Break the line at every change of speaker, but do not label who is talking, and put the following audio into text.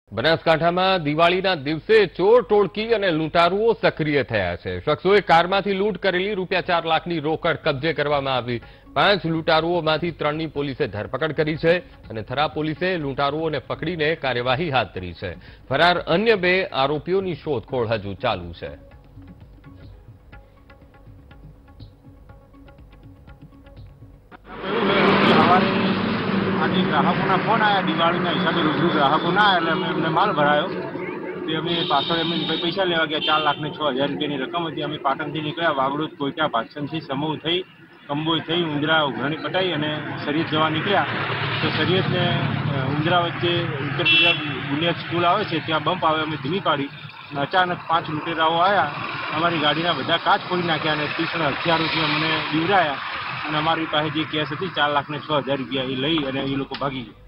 બનાસકાંઠામાં દિવાળીના દિવસે ચોર ટોળકી અને લૂંટારુઓ સક્રિય થયા છે। શખ્સોએ કારમાંથી લૂંટ કરેલી ₹4 લાખની રોકડ કબજે કરવામાં આવી। 5 લૂંટારુઓમાંથી 3ની પોલીસે ધરપકડ કરી છે અને થરા પોલીસે લૂંટારુઓને પકડીને કાર્યવાહી હાથ ધરી છે। ફરાર અન્ય 2 આરોપીઓની શોધખોળ હજુ ચાલુ છે।
आज ग्राहकों फोन आया दिवाળી हिसाब से रूबरू ग्राहकों ना आया अमे माल भरायो अमे पाछळ पैसा लेवा गया 4 लाख ने 6,000 रुपया रकम थी। अमे पाटण थी निकळ्या वागड़ोद कोयटा भाषण थी समूह थी कंबोई थी उंदरा उघराणी पटाई और शरीयत जवा निकळ्या तो शरीयत ने उंदरा वच्चे उत्तर गुजरात बुनियाद स्कूल आवे छे त्यां बम्प आवे अमे धीमी पाड़ी अचानक 5 लूटेराओ आया अमारी गाड़ीना बधा काच फोड़ी नाख्या और तीक्ष्ण हथियारोथी अमने बीवराया और अमारी पासे जे केस थी 4 लाख ने 6,000 रुपया लई और ए लोग भागी गया।